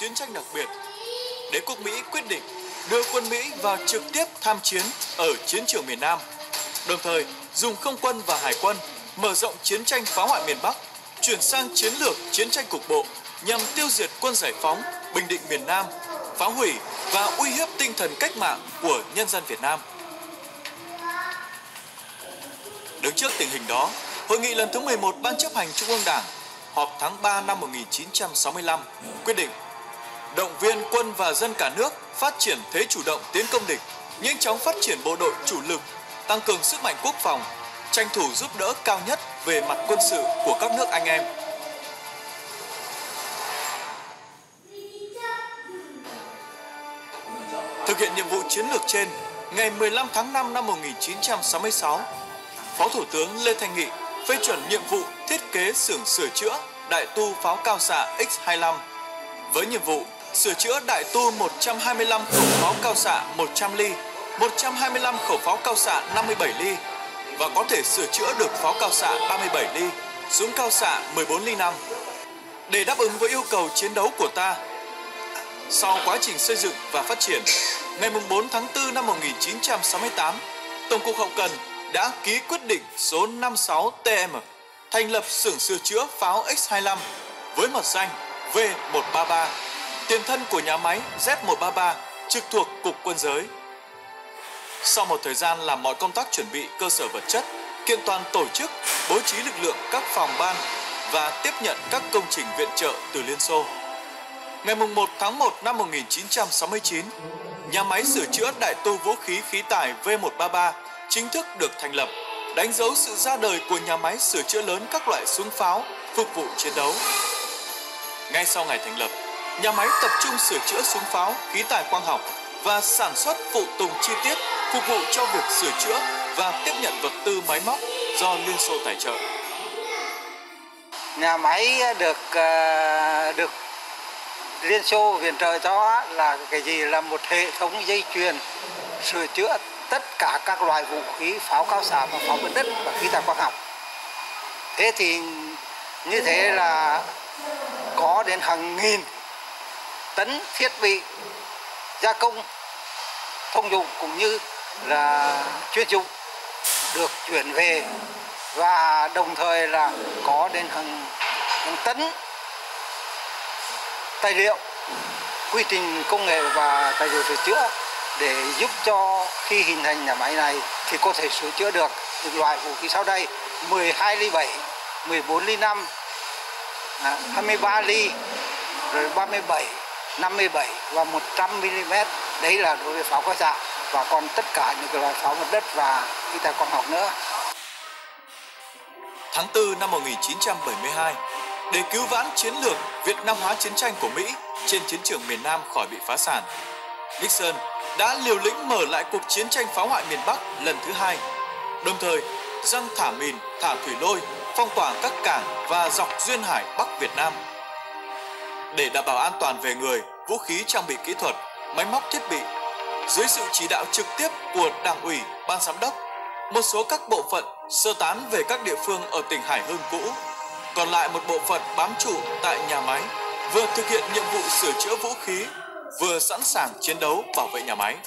chiến tranh đặc biệt. Đế quốc Mỹ quyết định đưa quân Mỹ vào trực tiếp tham chiến ở chiến trường miền Nam, đồng thời dùng không quân và hải quân mở rộng chiến tranh phá hoại miền Bắc, chuyển sang chiến lược chiến tranh cục bộ nhằm tiêu diệt quân giải phóng, bình định miền Nam, phá hủy và uy hiếp tinh thần cách mạng của nhân dân Việt Nam. Đứng trước tình hình đó, Hội nghị lần thứ 11 Ban chấp hành Trung ương Đảng họp tháng 3 năm 1965 quyết định động viên quân và dân cả nước phát triển thế chủ động tiến công địch, nhanh chóng phát triển bộ đội chủ lực, tăng cường sức mạnh quốc phòng, tranh thủ giúp đỡ cao nhất về mặt quân sự của các nước anh em. Thực hiện nhiệm vụ chiến lược trên, ngày 15 tháng 5 năm 1966, Phó Thủ tướng Lê Thanh Nghị phê chuẩn nhiệm vụ thiết kế xưởng sửa chữa đại tu pháo cao xạ X-25 với nhiệm vụ sửa chữa đại tu 125 khẩu pháo cao xạ 100 ly, 125 khẩu pháo cao xạ 57 ly và có thể sửa chữa được pháo cao xạ 37 ly, súng cao xạ 14 ly 5 để đáp ứng với yêu cầu chiến đấu của ta. Sau quá trình xây dựng và phát triển, ngày 4 tháng 4 năm 1968, Tổng cục Hậu cần đã ký quyết định số 56 TM thành lập xưởng sửa chữa pháo X-25 với mật danh V133, tiền thân của nhà máy Z133 trực thuộc Cục Quân giới. Sau một thời gian làm mọi công tác chuẩn bị cơ sở vật chất, kiện toàn tổ chức, bố trí lực lượng các phòng ban và tiếp nhận các công trình viện trợ từ Liên Xô. Ngày 1 tháng 1 năm 1969, nhà máy sửa chữa đại tu vũ khí khí tài V133 chính thức được thành lập, đánh dấu sự ra đời của nhà máy sửa chữa lớn các loại súng pháo phục vụ chiến đấu. Ngay sau ngày thành lập, nhà máy tập trung sửa chữa súng pháo, khí tài quang học và sản xuất phụ tùng chi tiết phục vụ cho việc sửa chữa và tiếp nhận vật tư máy móc do Liên Xô tài trợ. Nhà máy được Liên Xô viện trợ cho là cái gì, là một hệ thống dây chuyền sửa chữa tất cả các loại vũ khí pháo cao xạ và pháo mặt đất và khí tài quang học. Thế thì như thế là có đến hàng nghìn tấn thiết bị gia công thông dụng cũng như là chuyên dụng được chuyển về, và đồng thời là có đến hàng tấn tài liệu, quy trình công nghệ và tài liệu sửa chữa để giúp cho khi hình thành nhà máy này thì có thể sửa chữa được những loại vũ khí sau đây: 12 ly 7, 14 ly 5, 23 ly, rồi 37, 57 và 100 mm. Đấy là đối với pháo cao xạ, và còn tất cả những loại pháo mặt đất và khí tài quang học nữa. Tháng 4 năm 1972, để cứu vãn chiến lược Việt Nam hóa chiến tranh của Mỹ trên chiến trường miền Nam khỏi bị phá sản, Nixon đã liều lĩnh mở lại cuộc chiến tranh phá hoại miền Bắc lần thứ hai, đồng thời giăng thả mìn, thả thủy lôi, phong tỏa các cảng và dọc duyên hải Bắc Việt Nam. Để đảm bảo an toàn về người, vũ khí, trang bị kỹ thuật, máy móc thiết bị, dưới sự chỉ đạo trực tiếp của Đảng ủy, Ban giám đốc, một số các bộ phận sơ tán về các địa phương ở tỉnh Hải Hưng cũ, còn lại một bộ phận bám trụ tại nhà máy, vừa thực hiện nhiệm vụ sửa chữa vũ khí, vừa sẵn sàng chiến đấu bảo vệ nhà máy.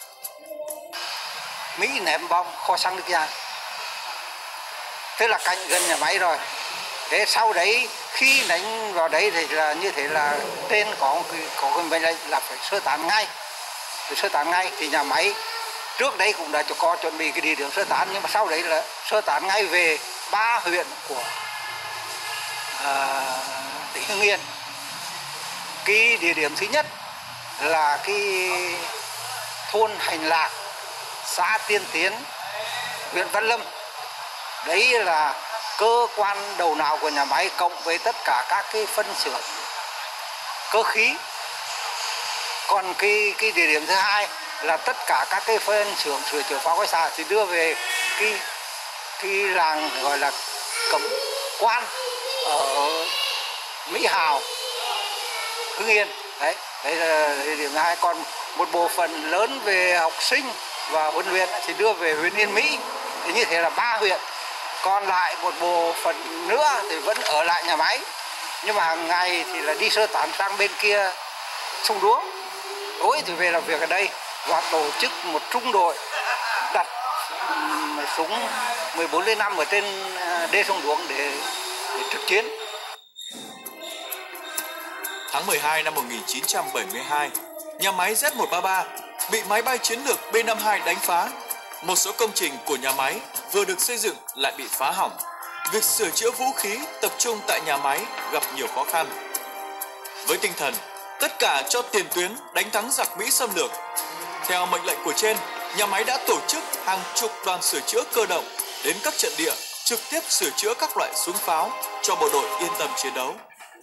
Mỹ ném bom kho xăng Đức Giang, tức là cạnh gần nhà máy rồi. Thế sau đấy khi đánh vào đấy thì là như thế là trên có cái mệnh lệnh là phải sơ tán ngay. Phải sơ tán ngay thì nhà máy trước đấy cũng đã có chuẩn bị cái địa điểm sơ tán, nhưng mà sau đấy là sơ tán ngay về 3 huyện của tỉnh Hưng Yên. Cái địa điểm thứ nhất là cái thôn Hành Lạc, xã Tiên Tiến, huyện Văn Lâm. Đấy là cơ quan đầu não của nhà máy cộng với tất cả các cái phân xưởng cơ khí. Còn cái địa điểm thứ hai là tất cả các cái phân xưởng sửa chữa pháo cao xạ thì đưa về cái làng gọi là Cẩm Quan ở Mỹ Hào, Hưng Yên. Đấy là địa điểm thứ hai. Còn một bộ phận lớn về học sinh và huấn luyện thì đưa về huyện Yên Mỹ. Thì như thế là 3 huyện. Còn lại một bộ phận nữa thì vẫn ở lại nhà máy, nhưng mà hàng ngày thì là đi sơ tán sang bên kia sông Đuống. Tối thì về làm việc ở đây và tổ chức một trung đội đặt súng 14-5 ở trên đê sông Đuống để trực chiến. Tháng 12 năm 1972, nhà máy Z133 bị máy bay chiến lược B-52 đánh phá. Một số công trình của nhà máy vừa được xây dựng lại bị phá hỏng. Việc sửa chữa vũ khí tập trung tại nhà máy gặp nhiều khó khăn. Với tinh thần tất cả cho tiền tuyến đánh thắng giặc Mỹ xâm lược, theo mệnh lệnh của trên, nhà máy đã tổ chức hàng chục đoàn sửa chữa cơ động đến các trận địa trực tiếp sửa chữa các loại súng pháo cho bộ đội yên tâm chiến đấu.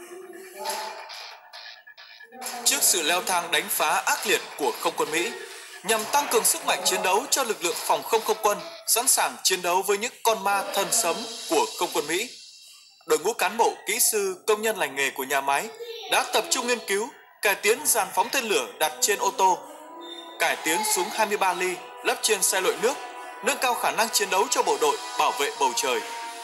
Trước sự leo thang đánh phá ác liệt của không quân Mỹ, nhằm tăng cường sức mạnh chiến đấu cho lực lượng phòng không không quân sẵn sàng chiến đấu với những con ma thân sấm của không quân Mỹ, đội ngũ cán bộ, kỹ sư, công nhân lành nghề của nhà máy đã tập trung nghiên cứu, cải tiến dàn phóng tên lửa đặt trên ô tô, cải tiến súng 23 ly lắp trên xe lội nước, nâng cao khả năng chiến đấu cho bộ đội bảo vệ bầu trời.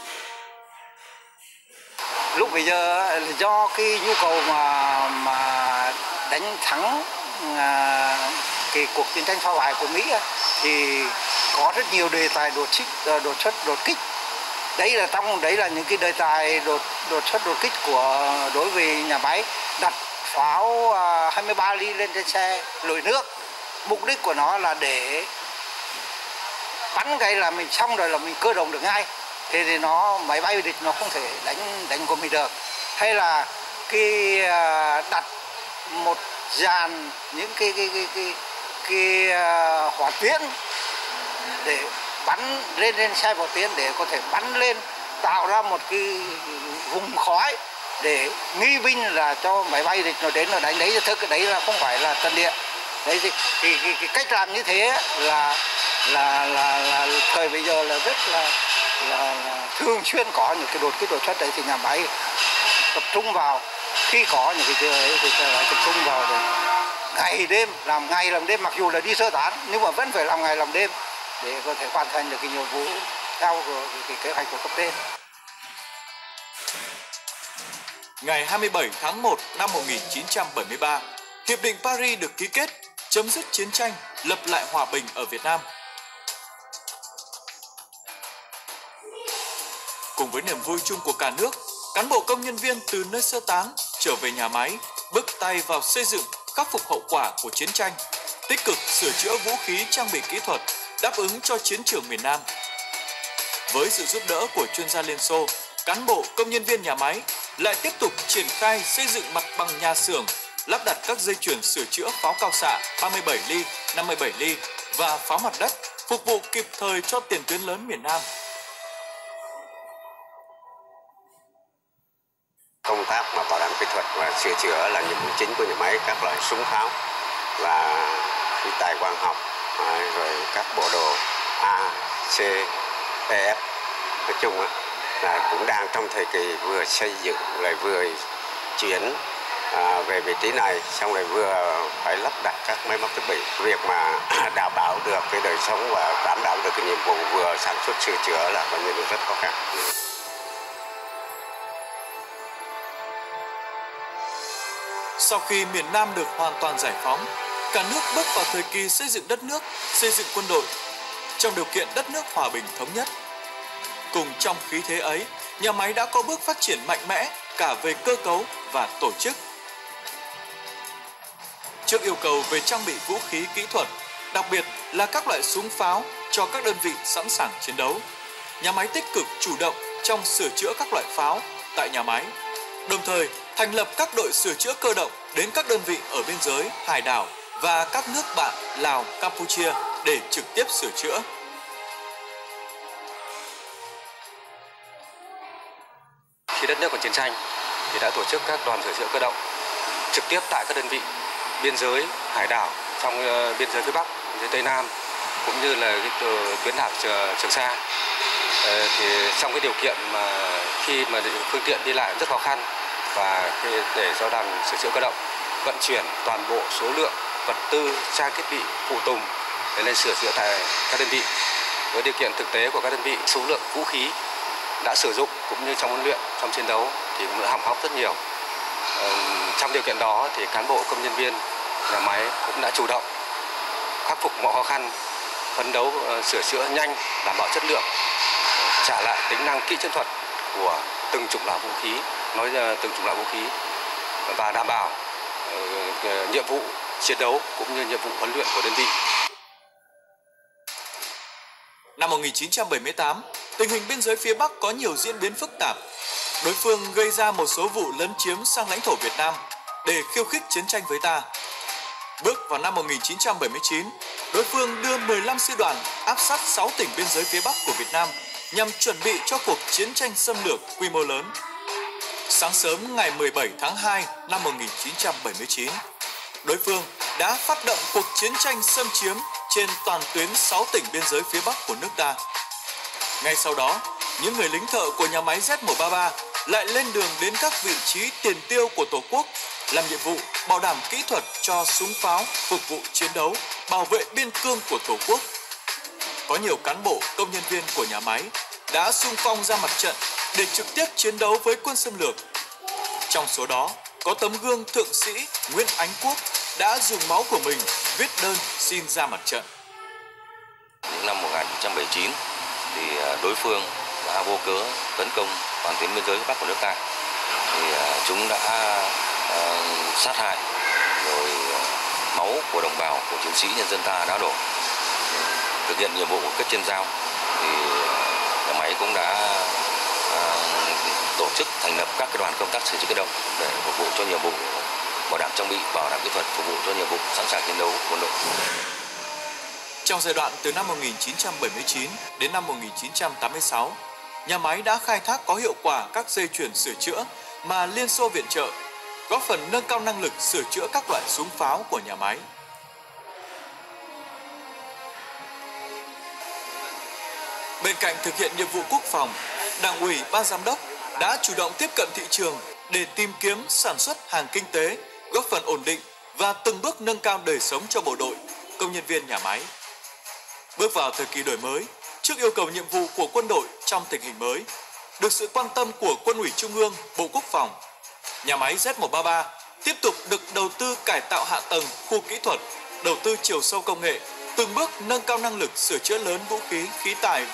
Lúc bây giờ do cái nhu cầu mà đánh thắng cái cuộc chiến tranh phá hoại của Mỹ thì có rất nhiều đề tài đột xuất đột kích. Đấy là những cái đề tài đột xuất đột kích của đối với nhà máy, đặt pháo 23 ly lên trên xe lội nước. Mục đích của nó là để bắn cái là mình xong rồi là mình cơ động được ngay. Thế thì máy bay địch nó không thể đánh của mình được. Hay là cái đặt một dàn những cái hỏa tiễn để bắn lên xe hỏa tiễn để có thể bắn lên, tạo ra một cái vùng khói để nghi binh là cho máy bay địch nó đến nó đánh. Đấy thực đấy là không phải là trận địa. Đấy thì cái cách làm như thế là thời bây giờ là rất là thường xuyên có những cái đột xuất đấy, thì nhà máy tập trung vào, khi có những cái ấy thì phải tập trung vào để ngày đêm làm ngày làm đêm, mặc dù là đi sơ tán nhưng mà vẫn phải làm ngày làm đêm để có thể hoàn thành được cái nhiệm vụ theo cái kế hoạch của cấp trên. Ngày 27 tháng 1 năm 1973, Hiệp định Paris được ký kết, chấm dứt chiến tranh, lập lại hòa bình ở Việt Nam. Cùng với niềm vui chung của cả nước, cán bộ công nhân viên từ nơi sơ tán trở về nhà máy, bước tay vào xây dựng, khắc phục hậu quả của chiến tranh, tích cực sửa chữa vũ khí, trang bị kỹ thuật, đáp ứng cho chiến trường miền Nam. Với sự giúp đỡ của chuyên gia Liên Xô, cán bộ công nhân viên nhà máy lại tiếp tục triển khai xây dựng mặt bằng nhà xưởng, lắp đặt các dây chuyền sửa chữa pháo cao xạ 37 ly, 57 ly và pháo mặt đất, phục vụ kịp thời cho tiền tuyến lớn miền Nam. Công tác mà bảo đảm kỹ thuật và sửa chữa là nhiệm vụ chính của nhà máy các loại súng pháo và khí tài quang học, rồi các bộ đồ A, C, E, F. Nói chung là cũng đang trong thời kỳ vừa xây dựng lại vừa chuyển về vị trí này, xong rồi vừa phải lắp đặt các máy móc thiết bị. Việc mà đảm bảo được cái đời sống và đảm bảo được cái nhiệm vụ vừa sản xuất sửa chữa là một nhiệm vụ rất khó khăn. Sau khi miền Nam được hoàn toàn giải phóng, cả nước bước vào thời kỳ xây dựng đất nước, xây dựng quân đội, trong điều kiện đất nước hòa bình thống nhất. Cùng trong khí thế ấy, nhà máy đã có bước phát triển mạnh mẽ cả về cơ cấu và tổ chức. Trước yêu cầu về trang bị vũ khí kỹ thuật, đặc biệt là các loại súng pháo cho các đơn vị sẵn sàng chiến đấu, nhà máy tích cực chủ động trong sửa chữa các loại pháo tại nhà máy, đồng thời thành lập các đội sửa chữa cơ động đến các đơn vị ở biên giới, hải đảo và các nước bạn Lào, Campuchia để trực tiếp sửa chữa. Khi đất nước còn chiến tranh thì đã tổ chức các đoàn sửa chữa cơ động trực tiếp tại các đơn vị biên giới, hải đảo trong biên giới phía Bắc, biên giới Tây Nam cũng như là cái tuyến đảo Trường Sa. Thì trong cái điều kiện mà khi mà phương tiện đi lại rất khó khăn và để cho đoàn sửa chữa cơ động vận chuyển toàn bộ số lượng vật tư, trang thiết bị phụ tùng để lên sửa chữa tại các đơn vị. Với điều kiện thực tế của các đơn vị, số lượng vũ khí đã sử dụng cũng như trong huấn luyện, trong chiến đấu thì cũng đã hỏng hóc rất nhiều. Trong điều kiện đó thì cán bộ công nhân viên nhà máy cũng đã chủ động khắc phục mọi khó khăn, phấn đấu sửa chữa nhanh, đảm bảo chất lượng, trả lại tính năng kỹ chiến thuật của từng chủng loại vũ khí, từng chủng loại vũ khí và đảm bảo nhiệm vụ chiến đấu cũng như nhiệm vụ huấn luyện của đơn vị. Năm 1978, tình hình biên giới phía Bắc có nhiều diễn biến phức tạp. Đối phương gây ra một số vụ lấn chiếm sang lãnh thổ Việt Nam để khiêu khích chiến tranh với ta. Bước vào năm 1979, đối phương đưa 15 sư đoàn áp sát 6 tỉnh biên giới phía Bắc của Việt Nam nhằm chuẩn bị cho cuộc chiến tranh xâm lược quy mô lớn. Sáng sớm ngày 17 tháng 2 năm 1979, đối phương đã phát động cuộc chiến tranh xâm chiếm trên toàn tuyến 6 tỉnh biên giới phía Bắc của nước ta. Ngay sau đó, những người lính thợ của nhà máy Z133 lại lên đường đến các vị trí tiền tiêu của Tổ quốc, làm nhiệm vụ bảo đảm kỹ thuật cho súng pháo phục vụ chiến đấu, bảo vệ biên cương của Tổ quốc. Có nhiều cán bộ, công nhân viên của nhà máy đã xung phong ra mặt trận để trực tiếp chiến đấu với quân xâm lược. Trong số đó, có tấm gương thượng sĩ Nguyễn Ánh Quốc đã dùng máu của mình viết đơn xin ra mặt trận. Năm 1979 thì đối phương đã vô cớ tấn công toàn tuyến biên giới Bắc của nước ta. Thì chúng đã sát hại rồi máu của đồng bào, của chiến sĩ nhân dân ta đã đổ. Thực hiện nhiệm vụ của cấp trên giao thì nhà máy cũng đã tổ chức thành lập các đoàn công tác sửa chữa cơ động để phục vụ cho nhiệm vụ bảo đảm trang bị, bảo đảm kỹ thuật, phục vụ cho nhiệm vụ sẵn sàng chiến đấu quân đội. Trong giai đoạn từ năm 1979 đến năm 1986, nhà máy đã khai thác có hiệu quả các dây chuyền sửa chữa mà Liên Xô viện trợ, góp phần nâng cao năng lực sửa chữa các loại súng pháo của nhà máy. Bên cạnh thực hiện nhiệm vụ quốc phòng, Đảng ủy, Ban giám đốc đã chủ động tiếp cận thị trường để tìm kiếm sản xuất hàng kinh tế, góp phần ổn định và từng bước nâng cao đời sống cho bộ đội, công nhân viên nhà máy. Bước vào thời kỳ đổi mới, trước yêu cầu nhiệm vụ của quân đội trong tình hình mới, được sự quan tâm của Quân ủy Trung ương, Bộ Quốc phòng, nhà máy Z133 tiếp tục được đầu tư cải tạo hạ tầng, khu kỹ thuật, đầu tư chiều sâu công nghệ, từng bước nâng cao năng lực sửa chữa lớn vũ khí, khí tài.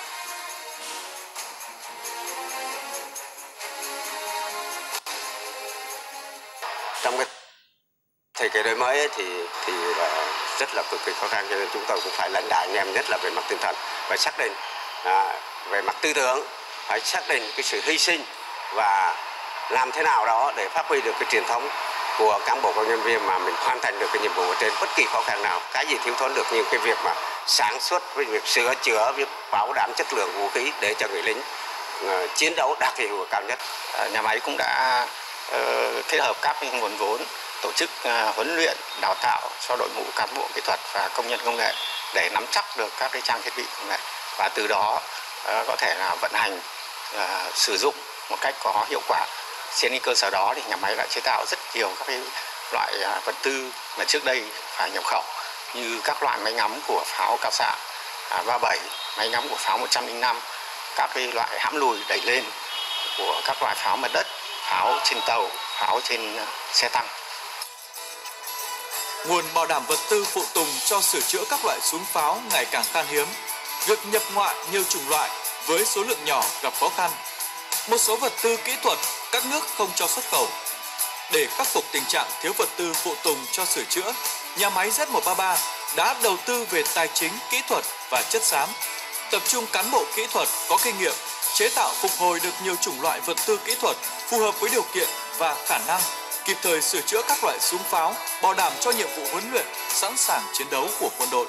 Trong cái thời kỳ đổi mới ấy, thì là rất là cực kỳ khó khăn, cho nên chúng tôi cũng phải lãnh đạo anh em, nhất là về mặt tinh thần, phải xác định về mặt tư tưởng, phải xác định cái sự hy sinh và làm thế nào đó để phát huy được cái truyền thống của cán bộ công nhân viên mà mình hoàn thành được cái nhiệm vụ ở trên bất kỳ khó khăn nào. Cái gì thiếu thốn được, những cái việc mà sản xuất, với việc sửa chữa, việc bảo đảm chất lượng vũ khí để cho người lính chiến đấu đạt hiệu quả cao nhất. Nhà máy cũng đã kết hợp các nguồn vốn tổ chức huấn luyện, đào tạo cho đội ngũ cán bộ kỹ thuật và công nhân công nghệ để nắm chắc được các cái trang thiết bị công nghệ và từ đó có thể là vận hành sử dụng một cách có hiệu quả. Trên cơ sở đó thì nhà máy đã chế tạo rất nhiều các cái loại vật tư mà trước đây phải nhập khẩu, như các loại máy ngắm của pháo cao xạ 37, máy ngắm của pháo 105, các cái loại hãm lùi đẩy lên của các loại pháo mặt đất, pháo trên tàu, pháo trên xe tăng. Nguồn bảo đảm vật tư phụ tùng cho sửa chữa các loại súng pháo ngày càng khan hiếm. Việc nhập ngoại nhiều chủng loại với số lượng nhỏ gặp khó khăn. Một số vật tư kỹ thuật các nước không cho xuất khẩu. Để khắc phục tình trạng thiếu vật tư phụ tùng cho sửa chữa, nhà máy Z133 đã đầu tư về tài chính, kỹ thuật và chất xám, tập trung cán bộ kỹ thuật có kinh nghiệm, chế tạo phục hồi được nhiều chủng loại vật tư kỹ thuật phù hợp với điều kiện và khả năng, kịp thời sửa chữa các loại súng pháo, bảo đảm cho nhiệm vụ huấn luyện, sẵn sàng chiến đấu của quân đội.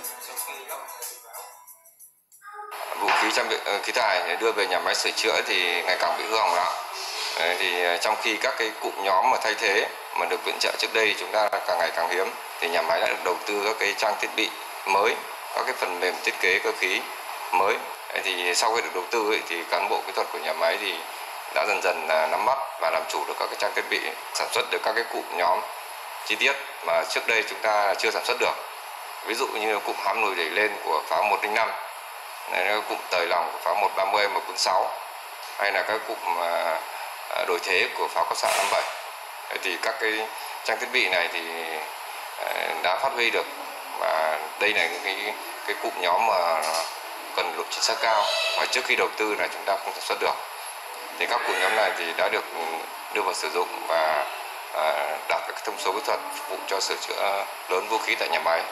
Vũ khí trang bị khí tài để đưa về nhà máy sửa chữa thì ngày càng bị hư hỏng nặng. Thì trong khi các cái cụm nhóm mà thay thế mà được viện trợ trước đây chúng ta càng ngày càng hiếm, thì nhà máy đã được đầu tư các cái trang thiết bị mới, các cái phần mềm thiết kế cơ khí mới. Thì sau khi được đầu tư thì cán bộ kỹ thuật của nhà máy thì đã dần dần nắm bắt và làm chủ được các cái trang thiết bị, sản xuất được các cái cụm nhóm chi tiết mà trước đây chúng ta chưa sản xuất được. Ví dụ như cụm hãm lùi đẩy lên của pháo 105, cụm tời lỏng của pháo 130, 146, hay là các cụm đổi thế của pháo cao xạ 57. Thì các cái trang thiết bị này thì đã phát huy được, và đây là những cái cụm nhóm mà cần độ chính xác cao, và trước khi đầu tư là chúng ta không sản xuất được. Thì các cụm nhóm này thì đã được đưa vào sử dụng và đạt các thông số kỹ thuật phục vụ cho sửa chữa lớn vũ khí tại nhà máy.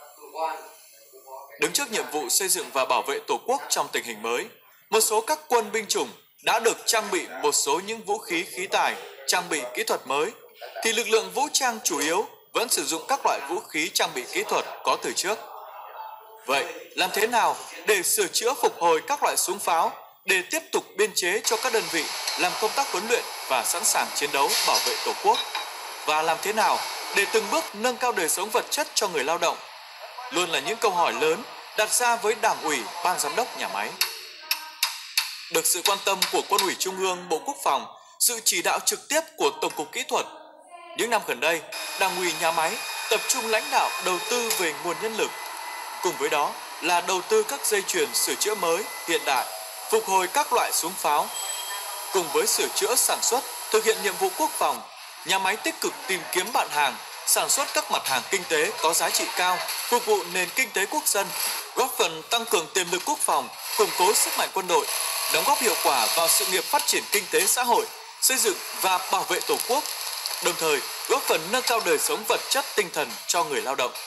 Đứng trước nhiệm vụ xây dựng và bảo vệ Tổ quốc trong tình hình mới, một số các quân binh chủng đã được trang bị một số những vũ khí khí tài, trang bị kỹ thuật mới, thì lực lượng vũ trang chủ yếu vẫn sử dụng các loại vũ khí trang bị kỹ thuật có từ trước. Vậy, làm thế nào để sửa chữa phục hồi các loại súng pháo, để tiếp tục biên chế cho các đơn vị làm công tác huấn luyện và sẵn sàng chiến đấu bảo vệ Tổ quốc? Và làm thế nào để từng bước nâng cao đời sống vật chất cho người lao động? Luôn là những câu hỏi lớn đặt ra với Đảng ủy, Ban Giám đốc nhà máy. Được sự quan tâm của Quân ủy Trung ương, Bộ Quốc phòng, sự chỉ đạo trực tiếp của Tổng cục Kỹ thuật, những năm gần đây, Đảng ủy nhà máy tập trung lãnh đạo đầu tư về nguồn nhân lực. Cùng với đó là đầu tư các dây chuyền sửa chữa mới, hiện đại, phục hồi các loại súng pháo. Cùng với sửa chữa sản xuất, thực hiện nhiệm vụ quốc phòng, nhà máy tích cực tìm kiếm bạn hàng, sản xuất các mặt hàng kinh tế có giá trị cao, phục vụ nền kinh tế quốc dân, góp phần tăng cường tiềm lực quốc phòng, củng cố sức mạnh quân đội, đóng góp hiệu quả vào sự nghiệp phát triển kinh tế xã hội, xây dựng và bảo vệ Tổ quốc, đồng thời góp phần nâng cao đời sống vật chất tinh thần cho người lao động.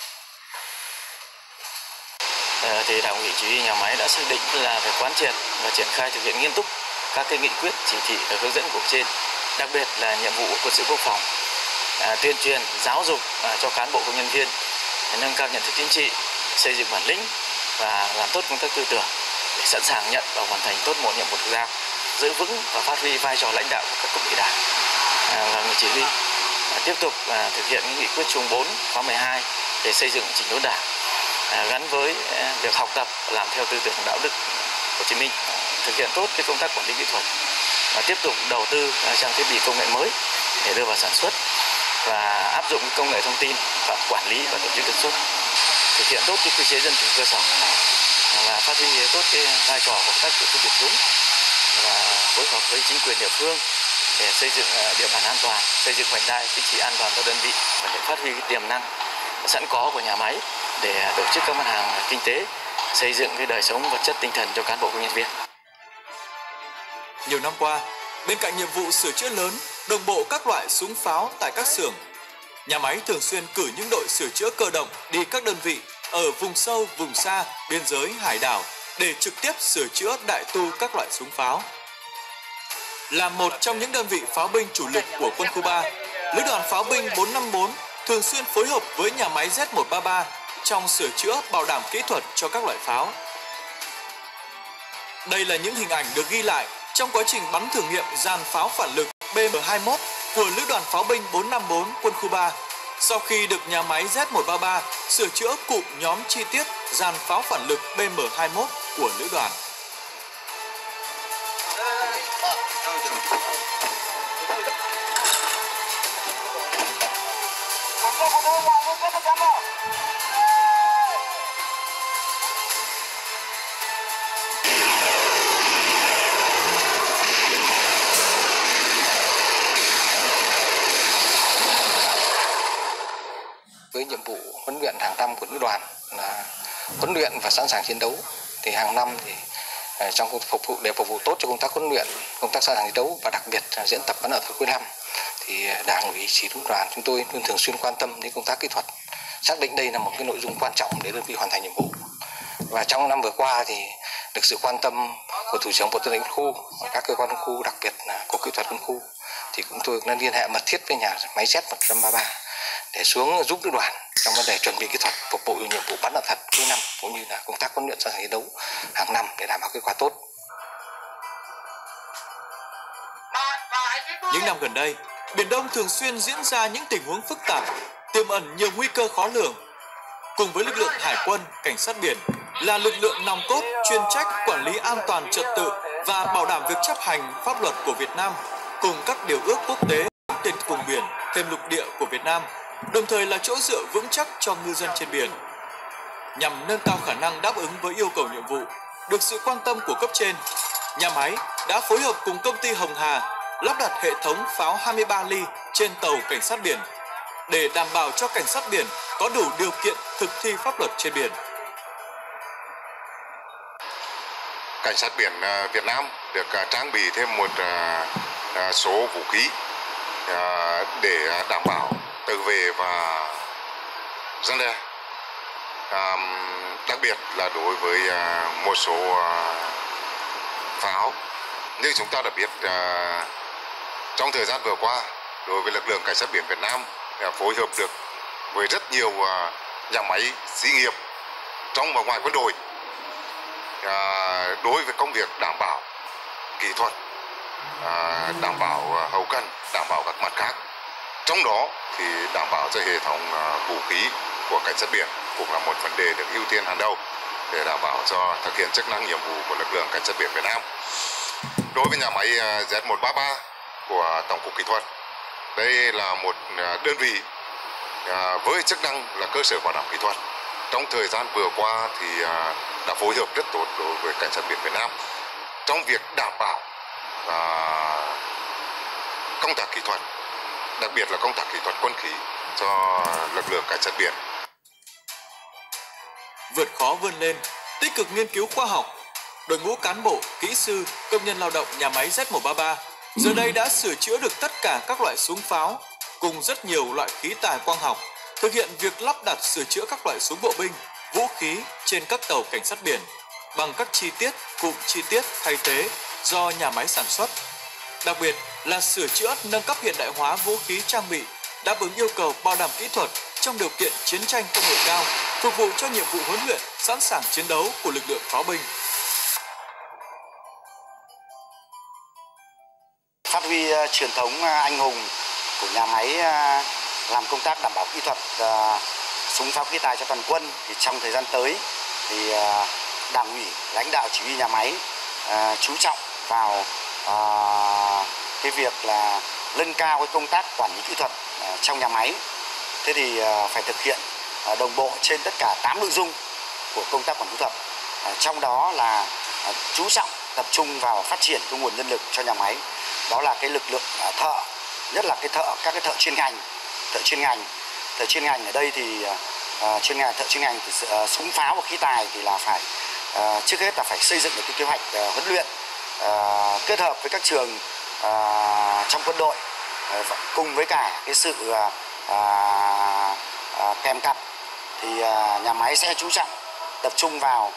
Thì Đảng ủy chỉ huy nhà máy đã xác định là phải quán triệt và triển khai thực hiện nghiêm túc các cái nghị quyết, chỉ thị và hướng dẫn của trên, đặc biệt là nhiệm vụ của quân sự quốc phòng, tuyên truyền, giáo dục cho cán bộ công nhân viên, nâng cao nhận thức chính trị, xây dựng bản lĩnh và làm tốt công tác tư tưởng để sẵn sàng nhận và hoàn thành tốt mọi nhiệm vụ được giao, giữ vững và phát huy vai trò lãnh đạo của các cấp ủy Đảng và người chỉ huy, tiếp tục thực hiện nghị quyết Trung 4 khóa 12 để xây dựng chỉnh đốn Đảng gắn với việc học tập làm theo tư tưởng đạo đức Hồ Chí Minh, thực hiện tốt cái công tác quản lý kỹ thuật và tiếp tục đầu tư trang thiết bị công nghệ mới để đưa vào sản xuất và áp dụng công nghệ thông tin và quản lý và tổ chức sản xuất, thực hiện tốt cái quy chế dân chủ cơ sở và phát huy tốt cái vai trò của các tổ chức địa phương và phối hợp với chính quyền địa phương để xây dựng địa bàn an toàn, xây dựng vành đai chính trị an toàn cho đơn vị và để phát huy cái tiềm năng sẵn có của nhà máy để tổ chức các mặt hàng kinh tế, xây dựng cái đời sống vật chất tinh thần cho cán bộ công nhân viên. Nhiều năm qua, bên cạnh nhiệm vụ sửa chữa lớn, đồng bộ các loại súng pháo tại các xưởng, nhà máy thường xuyên cử những đội sửa chữa cơ động đi các đơn vị ở vùng sâu, vùng xa, biên giới, hải đảo để trực tiếp sửa chữa đại tu các loại súng pháo. Là một trong những đơn vị pháo binh chủ lực của quân khu 3, Lữ đoàn pháo binh 454 thường xuyên phối hợp với nhà máy Z133 trong sửa chữa bảo đảm kỹ thuật cho các loại pháo. Đây là những hình ảnh được ghi lại trong quá trình bắn thử nghiệm dàn pháo phản lực BM21 của Lữ đoàn pháo binh 454 quân khu 3. Sau khi được nhà máy Z133 sửa chữa cụm nhóm chi tiết dàn pháo phản lực BM21 của Lữ đoàn. Với nhiệm vụ huấn luyện hàng năm của Lữ đoàn là huấn luyện và sẵn sàng chiến đấu, thì hàng năm thì trong phục vụ tốt cho công tác huấn luyện, công tác sẵn sàng chiến đấu và đặc biệt là diễn tập bắn đạn thật cuối năm, thì Đảng ủy chỉ huy đoàn chúng tôi luôn thường xuyên quan tâm đến công tác kỹ thuật, xác định đây là một cái nội dung quan trọng để đơn vị hoàn thành nhiệm vụ. Và trong năm vừa qua thì được sự quan tâm của Thủ trưởng Bộ Tư lệnh Quân khu, các cơ quan quân khu, đặc biệt là Cục Kỹ thuật Quân khu, thì chúng tôi đã liên hệ mật thiết với nhà máy Z133 để xuống giúp Lữ đoàn trong vấn đề chuẩn bị kỹ thuật phục vụ nhiệm vụ bắn đạn thật cuối năm, cũng như là công tác huấn luyện sẵn sàng chiến đấu hàng năm để đảm bảo kết quả tốt. Những năm gần đây, Biển Đông thường xuyên diễn ra những tình huống phức tạp, tiềm ẩn nhiều nguy cơ khó lường. Cùng với lực lượng hải quân, cảnh sát biển là lực lượng nòng cốt chuyên trách quản lý an toàn trật tự và bảo đảm việc chấp hành pháp luật của Việt Nam cùng các điều ước quốc tế trên vùng biển, thêm lục địa của Việt Nam, đồng thời là chỗ dựa vững chắc cho ngư dân trên biển. Nhằm nâng cao khả năng đáp ứng với yêu cầu nhiệm vụ, được sự quan tâm của cấp trên, nhà máy đã phối hợp cùng công ty Hồng Hà lắp đặt hệ thống pháo 23 ly trên tàu cảnh sát biển để đảm bảo cho cảnh sát biển có đủ điều kiện thực thi pháp luật trên biển. Cảnh sát biển Việt Nam được trang bị thêm một số vũ khí để đảm bảo tự vệ và răn đe. Đặc biệt là đối với một số pháo. Như chúng ta đã biết, trong thời gian vừa qua, đối với lực lượng cảnh sát biển Việt Nam phối hợp được với rất nhiều nhà máy xí nghiệp trong và ngoài quân đội đối với công việc đảm bảo kỹ thuật, đảm bảo hậu cần, đảm bảo các mặt khác. Trong đó thì đảm bảo cho hệ thống vũ khí của cảnh sát biển cũng là một vấn đề được ưu tiên hàng đầu để đảm bảo cho thực hiện chức năng nhiệm vụ của lực lượng cảnh sát biển Việt Nam. Đối với nhà máy Z133 của Tổng cục Kỹ thuật, đây là một đơn vị với chức năng là cơ sở bảo đảm kỹ thuật. Trong thời gian vừa qua thì đã phối hợp rất tốt đối với cảnh sát biển Việt Nam trong việc đảm bảo công tác kỹ thuật, đặc biệt là công tác kỹ thuật quân khí cho lực lượng cảnh sát biển. Vượt khó vươn lên, tích cực nghiên cứu khoa học, đội ngũ cán bộ, kỹ sư, công nhân lao động nhà máy Z133 giờ đây đã sửa chữa được tất cả các loại súng pháo cùng rất nhiều loại khí tài quang học, thực hiện việc lắp đặt sửa chữa các loại súng bộ binh, vũ khí trên các tàu cảnh sát biển bằng các chi tiết, cụm chi tiết thay thế do nhà máy sản xuất. Đặc biệt là sửa chữa nâng cấp hiện đại hóa vũ khí trang bị, đáp ứng yêu cầu bảo đảm kỹ thuật trong điều kiện chiến tranh công nghệ cao, phục vụ cho nhiệm vụ huấn luyện sẵn sàng chiến đấu của lực lượng pháo binh. Phát huy truyền thống anh hùng của nhà máy làm công tác đảm bảo kỹ thuật súng pháo khí tài cho toàn quân, thì trong thời gian tới thì Đảng ủy, lãnh đạo chỉ huy nhà máy chú trọng vào cái việc là nâng cao cái công tác quản lý kỹ thuật trong nhà máy. Thế thì phải thực hiện đồng bộ trên tất cả 8 nội dung của công tác quản lý kỹ thuật. Trong đó là chú trọng tập trung vào phát triển cái nguồn nhân lực cho nhà máy. Đó là cái lực lượng thợ, nhất là các cái thợ chuyên ngành. Thợ chuyên ngành ở đây thì thợ chuyên ngành thì súng pháo và khí tài thì là phải trước hết là phải xây dựng được cái kế hoạch huấn luyện kết hợp với các trường trong quân đội cùng với cả cái sự kèm cặp, thì nhà máy sẽ chú trọng tập trung vào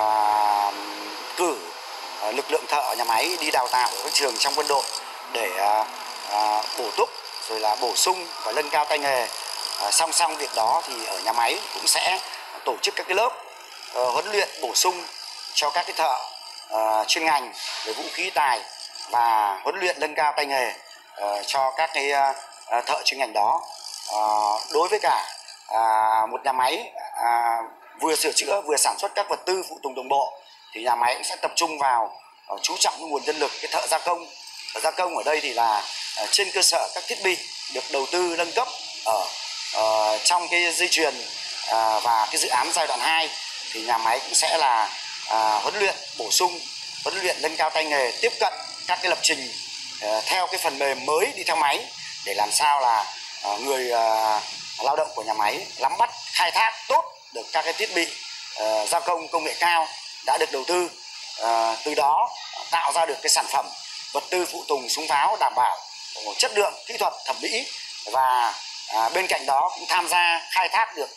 cử lực lượng thợ nhà máy đi đào tạo ở các trường trong quân đội để bổ túc rồi là bổ sung và nâng cao tay nghề. Song song việc đó thì ở nhà máy cũng sẽ tổ chức các cái lớp huấn luyện bổ sung cho các cái thợ chuyên ngành về vũ khí tài và huấn luyện nâng cao tay nghề cho các cái thợ chuyên ngành đó. Đối với cả một nhà máy vừa sửa chữa vừa sản xuất các vật tư phụ tùng đồng bộ thì nhà máy cũng sẽ tập trung vào chú trọng cái nguồn nhân lực cái thợ gia công. Thợ gia công ở đây thì là trên cơ sở các thiết bị được đầu tư nâng cấp ở trong cái dây chuyền và cái dự án giai đoạn 2 thì nhà máy cũng sẽ là huấn luyện bổ sung, huấn luyện nâng cao tay nghề, tiếp cận các cái lập trình theo cái phần mềm mới đi theo máy để làm sao là người lao động của nhà máy nắm bắt, khai thác tốt được các cái thiết bị gia công công nghệ cao đã được đầu tư, từ đó tạo ra được cái sản phẩm vật tư phụ tùng súng pháo đảm bảo chất lượng kỹ thuật thẩm mỹ, và bên cạnh đó cũng tham gia khai thác được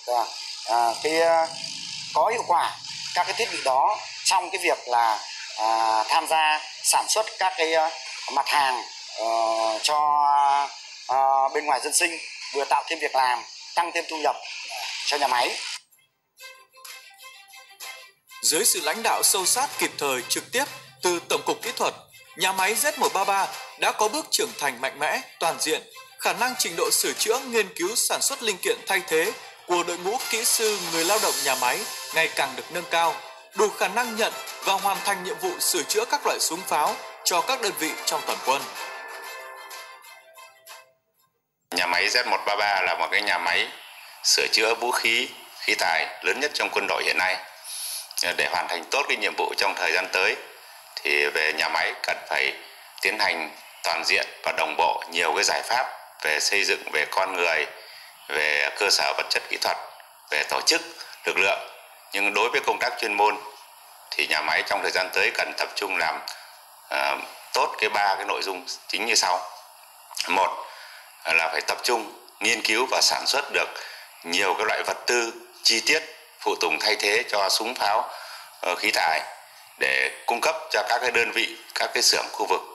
có hiệu quả các cái thiết bị đó trong cái việc là tham gia sản xuất các cái mặt hàng cho bên ngoài dân sinh, vừa tạo thêm việc làm, tăng thêm thu nhập cho nhà máy. Dưới sự lãnh đạo sâu sát kịp thời trực tiếp từ Tổng cục Kỹ thuật, nhà máy Z133 đã có bước trưởng thành mạnh mẽ, toàn diện, khả năng trình độ sửa chữa, nghiên cứu, sản xuất linh kiện thay thế của đội ngũ kỹ sư người lao động nhà máy ngày càng được nâng cao, đủ khả năng nhận và hoàn thành nhiệm vụ sửa chữa các loại súng pháo cho các đơn vị trong toàn quân. Nhà máy Z133 là một cái nhà máy sửa chữa vũ khí, khí tài lớn nhất trong quân đội hiện nay. Để hoàn thành tốt cái nhiệm vụ trong thời gian tới thì về nhà máy cần phải tiến hành toàn diện và đồng bộ nhiều cái giải pháp về xây dựng, về con người, về cơ sở vật chất kỹ thuật, về tổ chức lực lượng. Nhưng đối với công tác chuyên môn thì nhà máy trong thời gian tới cần tập trung làm tốt ba cái nội dung chính như sau. Một là phải tập trung nghiên cứu và sản xuất được nhiều cái loại vật tư chi tiết phụ tùng thay thế cho súng pháo khí thải để cung cấp cho các cái đơn vị, các cái xưởng khu vực